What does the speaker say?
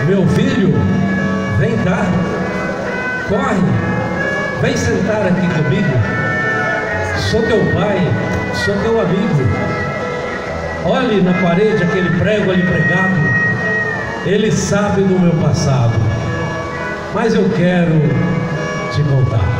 Meu filho, vem cá, corre, vem sentar aqui comigo. Sou teu pai, sou teu amigo. Olhe na parede aquele prego ali pregado. Ele sabe do meu passado, mas eu quero te contar.